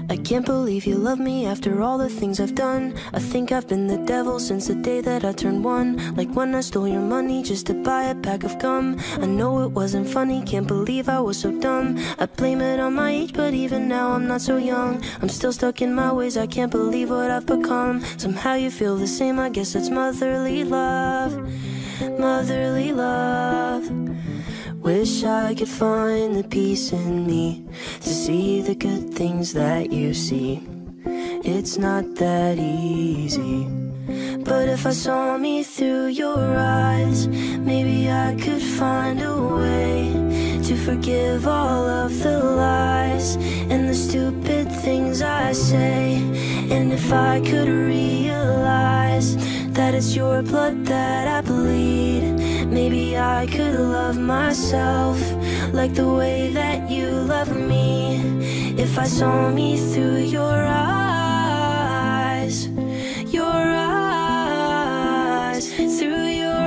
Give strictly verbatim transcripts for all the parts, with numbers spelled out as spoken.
I can't believe you love me after all the things I've done. I think I've been the devil since the day that I turned one. Like when I stole your money just to buy a pack of gum. I know it wasn't funny, can't believe I was so dumb. I blame it on my age, but even now I'm not so young. I'm still stuck in my ways, I can't believe what I've become. Somehow you feel the same, I guess it's motherly love. Motherly love. Wish I could find the peace in me to see the good things that you see. It's not that easy. But if I saw me through your eyes, maybe I could find a way to forgive all of the lies and the stupid things I say. And if I could realize that it's your blood that I bleed, maybe I could love myself like the way that you love me. If I saw me through your eyes, your eyes, through your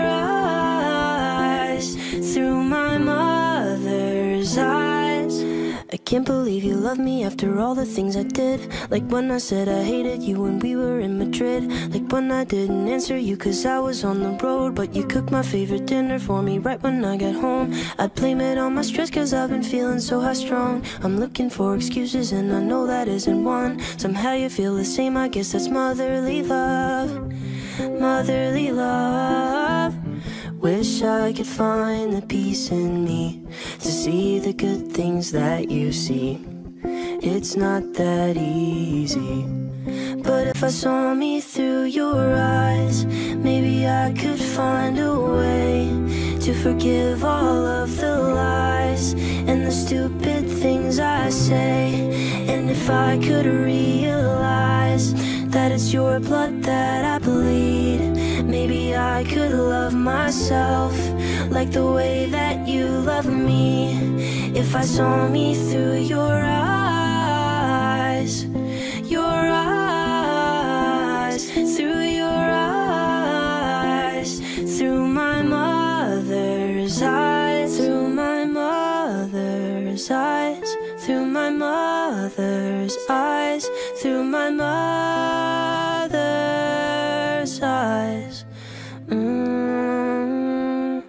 eyes, through my mother's eyes. I can't believe you love me after all the things I did. Like when I said I hated you when we were in Madrid. Like when I didn't answer you cause I was on the road, but you cooked my favorite dinner for me right when I got home. I blame it on my stress cause I've been feeling so high strung. I'm looking for excuses and I know that isn't one. Somehow you feel the same, I guess that's motherly love. Motherly love. Wish I could find the peace in me to see the good things that you see. It's not that easy. But if I saw me through your eyes, maybe I could find a way to forgive all of the lies and the stupid things I say. And if I could realize that it's your blood that I bleed, maybe I could love myself like the way that you love me. If I saw me through your eyes, your eyes, through your eyes, through my mother's eyes, through my mother's eyes, through my mother's eyes, through my mother's eyes. Mm.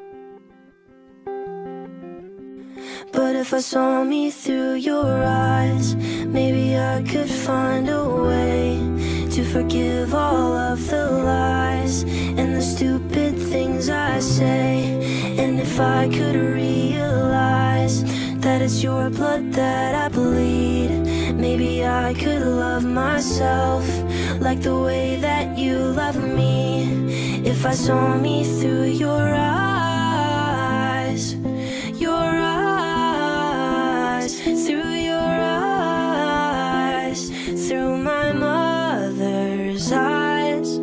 But if I saw me through your eyes, maybe I could find a way to forgive all of the lies and the stupid things I say. And if I could realize that it's your blood that I bleed, maybe I could love myself like the way that you love me. If I saw me through your eyes, your eyes, through your eyes, through my mother's eyes.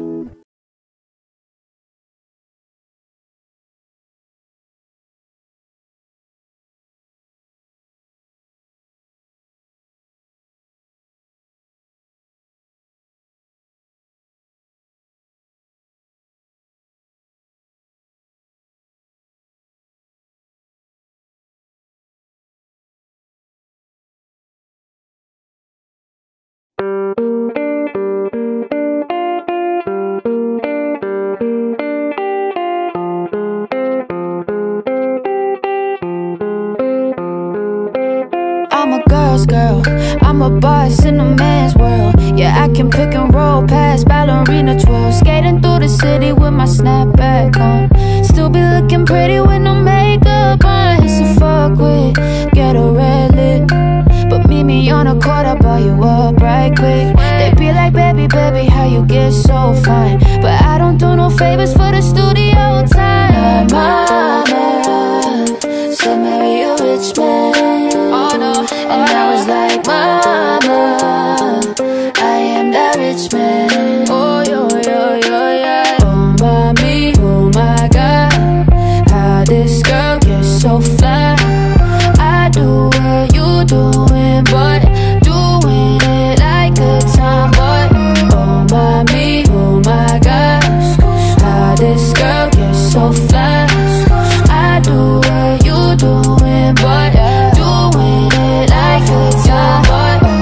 I'm a girl's girl, I'm a boss in a man's world. Yeah, I can pick and roll past ballerina twirls, skating through the city with my snapback on. Still be looking pretty with no makeup on. It's a fuck with, get a red lip. But meet me on a court, I'll buy you up right quick. They be like, baby, baby, how you get so fine? But I don't do no favors for the studio time. My mama said marry a rich man. Oh no. And I was like, mama, I am that rich man. Oh, yo, yo, yo, yeah. Oh, mommy, oh my God, how this girl gets so fly. I do what you doing, but doing it like a tomboy. Oh, mommy, oh my gosh, how this girl gets so fly. I do what you doing, but doing it like a tomboy.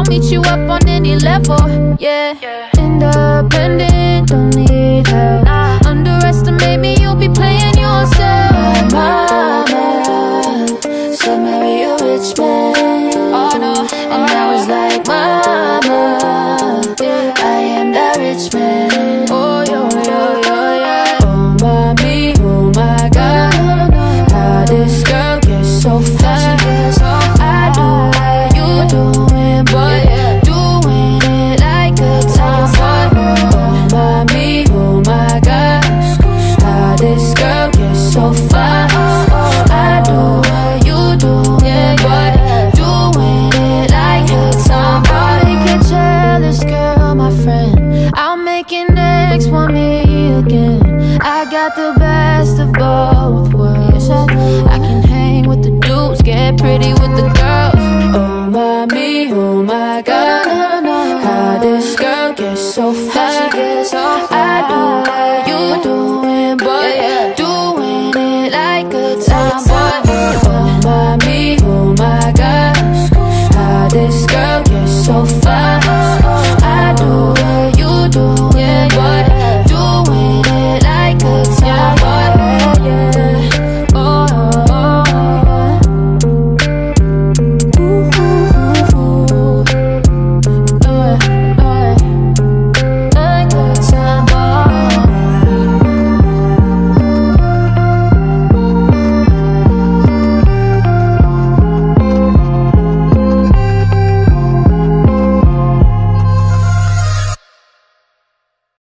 meet you up on any level, yeah. Independent, don't need help. Underestimate me, you'll be playing yourself. My mama said marry a rich man. Oh no, and I was like, mama, I am that rich man. Oh yo yo yo yeah. Oh mommy, oh my God, how this girl gets so fat. I do what you doing, but doing it like a tomboy. Oh mommy, oh my God, how this girl gets so fat. I do what you doing, but doing it like a tomboy. Make a jealous girl, my friend. I'll make an next want me again. I got the best of both worlds. I can hang with the dudes, get pretty with the girls. Oh mommy, oh my God, how this girl gets so fat. I do what you doing, but doing it like a tomboy. Oh mommy, oh my God, how this girl gets so fat.